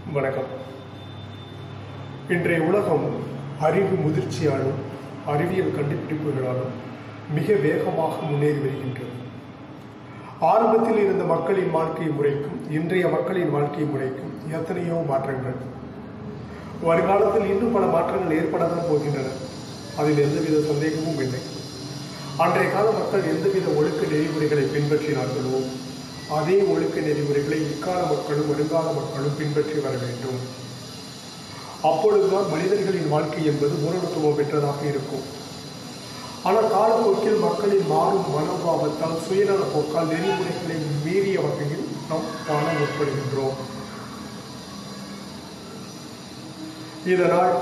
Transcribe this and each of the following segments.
வணக்கம். இன்றைய உலகம் அறிவு முதிர்ச்சியாலும் அறிவியல் கண்டுபிடிப்புகளாலும் மிக வேகமாக முன்னேறி வருகின்றது. ஆரம்பத்தில் இருந்த மக்களின் வாழ்க்கை முறைக்கும் இன்றைய மக்களின் வாழ்க்கை முறைக்கும் எத்தனையோ மாற்றங்கள். வருங்காலத்தில் இன்னும் பல மாற்றங்கள் ஏற்படத்தான் போகின்றன. அதில் எந்தவித சந்தேகமும் இல்லை. அன்றைய கால மக்கள் எந்தவித ஒழுக்க நெறிமுறைகளை பின்பற்றினார்களோ அதே ஒழுக்க நெறிமுறைகளை இக்கால மக்களும் வருங்கால மக்களும் பின்பற்றி வர வேண்டும். அப்பொழுதுதான் மனிதர்களின் வாழ்க்கை என்பது பூரணத்துவம் பெற்றதாக இருக்கும். ஆனால் காலப்போக்கில் மக்களின் மாறும் மனோபாவத்தால் சுயநல போக்கால் நெறிமுறைகளை மீறிய வகையில் நாம் காண முற்படுகின்றோம். இதனால்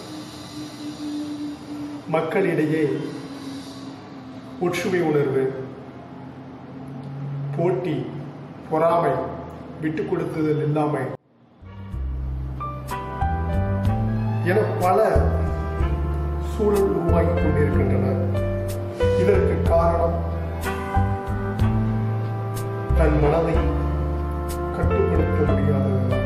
மக்களிடையே ஒற்றுமை உணர்வு, போட்டி, பொறாமை, விட்டுக் கொடுத்ததில் இல்லாமை என பல சூழல் உருவாகிக் கொண்டிருக்கின்றன. இதற்கு காரணம் தன் மனதை கட்டுப்படுத்த முடியாததுதான்.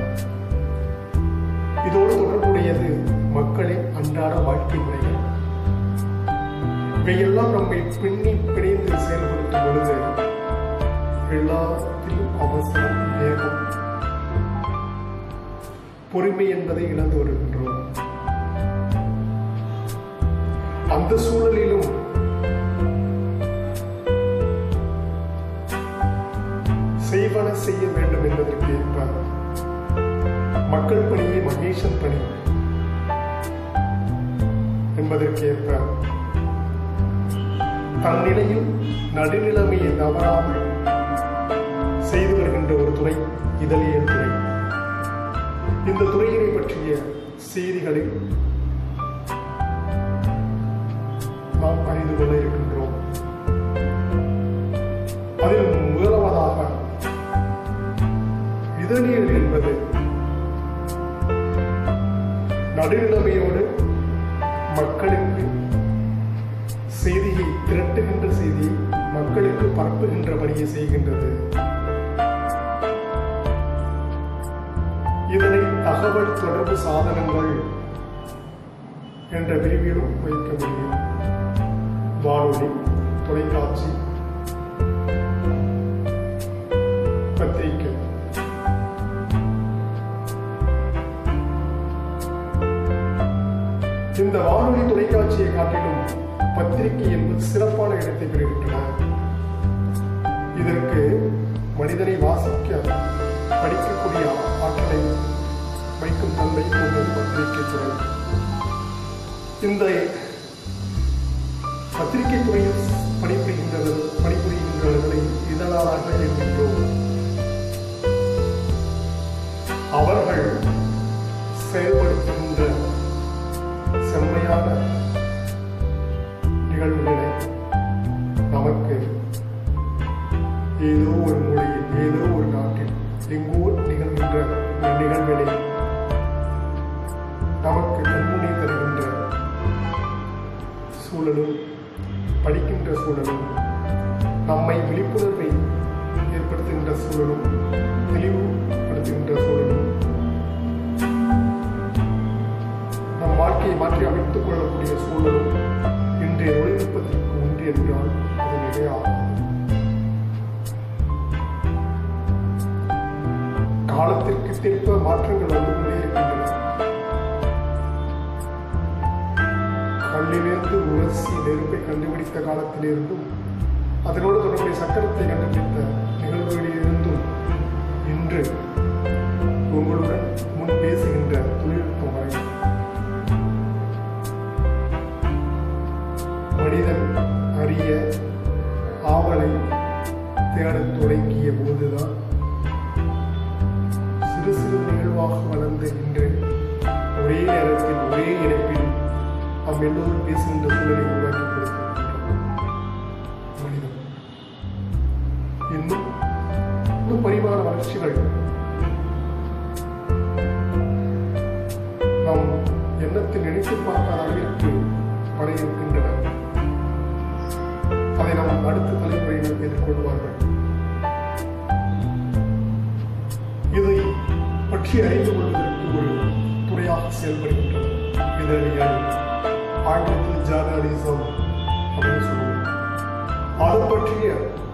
இதோடு தொடர்புடையது மக்களின் அன்றாட வாழ்க்கை முறைகள். இவையெல்லாம் நம்மை பிணைந்து செயல்படுத்தும் பொழுது எல்லாத்திலும் அவசரம், வேகம், பொறுமை என்பதை இழந்து வருகின்றோம். அந்த சூழலிலும் செய்வன செய்ய வேண்டும் என்பதற்கு ஏற்ப மக்கள் பணியை மகேசன் பணி என்பதற்கு ஏற்ப தன் நிலையில் நடுநிலைமையை தவறாமல் செய்து வருகின்ற ஒரு துறை இதழியல் துறை. இந்த துறையினை பற்றிய செய்திகளை நாம் அறிந்து கொள்ள இருக்கின்றோம். அதில் முதலாவதாக இதழியல் என்பது நடுநிலைமையோடு மக்களுக்கு செய்தியை திரட்டுகின்ற செய்தியை மக்களுக்கு பரப்புகின்ற பணியை செய்கின்றது. இதனை தகவல் தொடர்பு சாதனங்கள் என்ற பிரிவிலும் வைக்க முடியும். வானொலி, தொலைக்காட்சி, பத்திரிகை, இந்த வானொலி தொலைக்காட்சியை காட்டிலும் பத்திரிகை என்பது சிறப்பான இடத்தை பெறுகின்றன. இதற்கு மனிதனை வாசிக்க படிக்கக்கூடிய ஆற்றலை வைக்கும் தன்மை கொண்டது பத்திரிகை துறை. இந்த பத்திரிகை துறையில் பணிபுரிகின்றவர்களை இதழாளர்கள் என்கின்றோம். அவர்கள் செயல்படுத்துகின்ற செம்மையான நிகழ்வுகளை நமக்கு ஏதோ ஒரு மூலையில், ஏதோ ஒரு நாட்டில், எங்கோ நிகழ்கின்ற நிகழ்வுகளை நமக்கு கண்முனை தருகின்ற சூழலும் படிக்கின்ற சூழலும் நம்மை விழிப்புணர்வை ஏற்படுத்துகின்ற சூழலும் தெளிவுபடுத்துகின்ற சூழலும் நம் வாழ்க்கையை மாற்றி அமைத்துக் கொள்ளக்கூடிய சூழலும் இன்றைய தொழில்நுட்பத்திற்கு உண்டு என்றால் அது மிகையாகும். காலத்திற்கு திருப்ப மாற்றங்கள் வந்து கொண்டே இருக்கின்றன. கல்லிலிருந்து உரசி நெருப்பை கண்டுபிடித்த காலத்திலிருந்தும் அதனோடு தொடர்புடைய சக்கரத்தை கண்டுபிடித்த நிகழ்வுகளிலிருந்தும் இன்று உங்களுடன் முன் பேசுகின்ற தொழில்நுட்பம் வரை மனிதன் அறிய ஆவலை தேடத் தொடங்கிய போதுதான் சிறு சிறு நிகழ்வாக வளர்ந்த இன்று ஒரே நேரத்தில் ஒரே இணைப்பில் நாம் எல்லோரும் பேசுகின்ற சூழலை உருவாக்கி கொடுத்திருக்கின்றோம். மனிதன் இன்னும் பரிமாண வளர்ச்சிகள் நாம் எண்ணத்தில் நினைத்து பார்க்காத அளவிற்கு வர இருக்கின்றன. அதை நாம் அடுத்த தலைமுறையினர் எதிர்கொள்வார்கள். இதை பற்றி அறிந்து கொள்வதற்கு முறையாக செயல்படுகின்றன. இதழியல் ஆங்கிலத்தில் ஜேர்னலிசம் அப்படின்னு சொல்லுவோம். அதை பற்றிய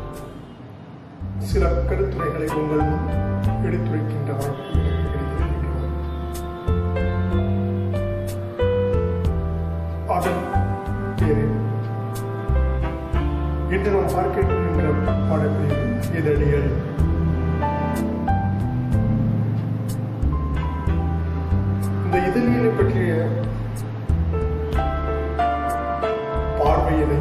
சில கருத்துரைகளை உங்கள் முன் எடுத்துரைக்கின்ற வாய்ப்பு எனக்கு கிடைத்திருக்கின்றன. அதன் பேரில் இன்று நாம் பார்க்கின்ற பாடப்பிரிவு இதழியல். இந்த இதழியலை பற்றிய பார்வையினை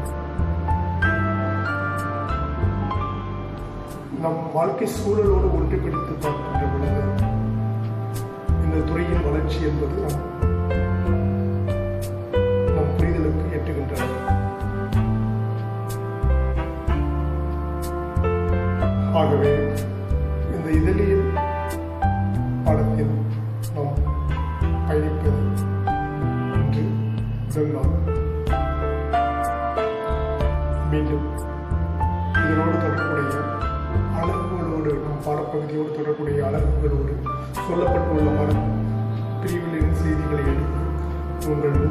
நம் வாழ்க்கை சூழலோடு ஒன்றுபடுத்தி பார்க்கின்ற பொழுது இந்த துறையின் வளர்ச்சி என்பது நம் புரிதலுக்கு எட்டுகின்றன. ஆகவே இந்த இதழியல் பாடத்தில் நாம் பயணிப்பது இன்று முதல் நாள். மீண்டும் இதனோடு தொடர்புடைய அலகுகளோடு, நம் பாடப்பகுதியோடு தொடர்புடைய அலகுகளோடு சொல்லப்பட்டுள்ள பிரிவில் செய்திகளை எடுத்து உங்கள்